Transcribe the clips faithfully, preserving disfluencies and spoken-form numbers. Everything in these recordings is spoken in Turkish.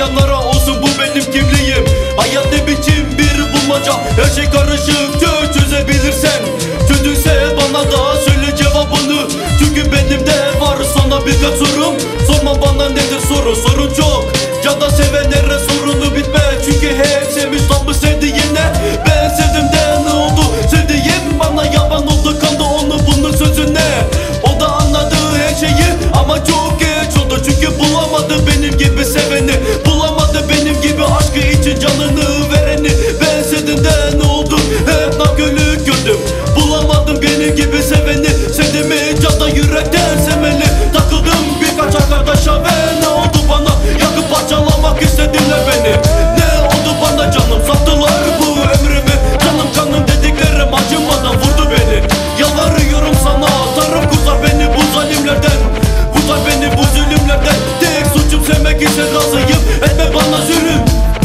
Bayanlara olsun bu benim kimliğim. Hayat ne biçim bir bulmaca, her şey karışık çö çözebilirsen. Çözülse bana da söyle cevabını, çünkü benim de var sana birkaç sorum. Sorma bana nedir sorun, sorun çok. Can da sevenlere sorunu bitmez, çünkü hep sevmiş tam mı sevdiğine. Ben sevdim de ne oldu, sevdiğim bana yaban oldu, kandı onu bunun sözüne. O da anladı her şeyi ama çok geç oldu, çünkü bulamadı benim gibi seveni. Bulamadı benim gibi aşkı için canını vereni. Ben sevdim de ne oldu, hep nankörlük gördüm. Bulamadım benim gibi seveni. Sevdiğimi canda yürekten sevmeli. Takıldım birkaç arkadaşa ve ne oldu bana, yakıp parçalamak istediler beni. Ne oldu bana canım, sattılar bu ömrümü. Canım kanım dediklerim acımadan vurdu beni. Yalvarıyorum sana Tanrım, kurtar beni bu zalimlerden. Kurtar beni bu zulümlerden. Tek suçum sevmek için razıyım, etme bana zulüm.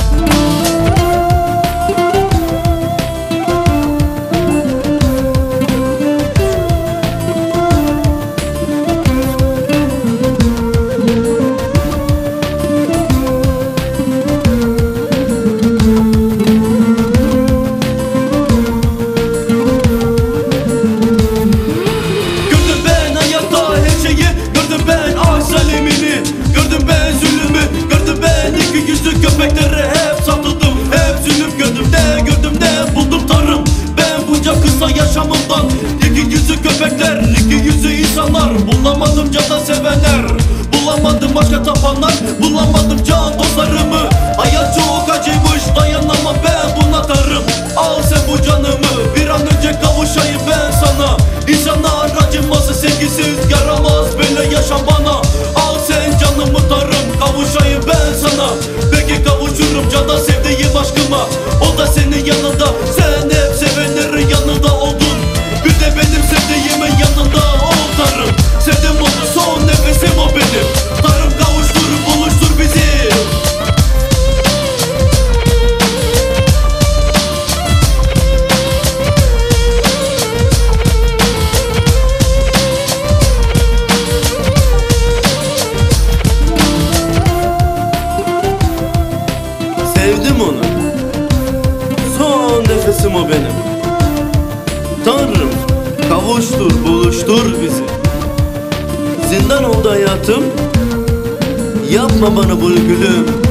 Köpekleri hep satıldım, hep zulüm gördüm de gördüm de buldum Tanrım. Ben bunca kısa yaşamımdan iki yüzlü köpekler, iki yüzlü insanlar. Bulamadım canda sevenler, bulamadım başka tapanlar. Bulamadım can dostlarımı. Hayat çok acıymış, dayanamam ben buna Tanrım. Al sen bu canımı, bir an önce kavuşayım ben sana. İnsanlar acıması sevgisiz yaramaz, böyle yaşam bana. Al sen canımı Tanrım, kavuşayım ben sana. Belki kavuşurum canda sevdiğim aşkıma. O da senin yanında, sen hep sevenlerin yanında oldun. Bir de benim sevdiğimin yanında ol Tanrım. Sevdim onu, son nefesim o benim. Tanrım kavuştur, buluştur bizi. Sevdim onu, son nefesim o benim. Tanrım kavuştur, buluştur bizi. Zindan oldu hayatım, yapma bana bunu gülüm.